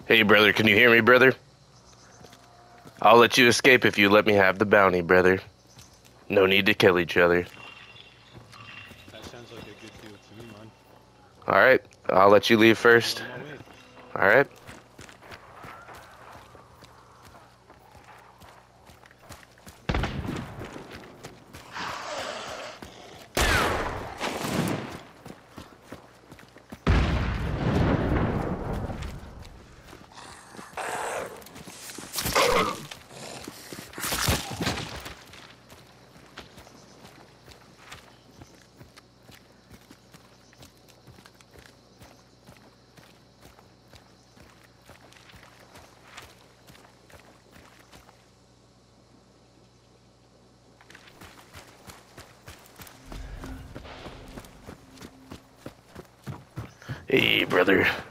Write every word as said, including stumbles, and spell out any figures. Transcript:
Hey, brother, can you hear me, brother? I'll let you escape if you let me have the bounty, brother. No need to kill each other. That sounds like a good deal to me, man. Alright, I'll let you leave first. On my way. Alright. Hey, brother.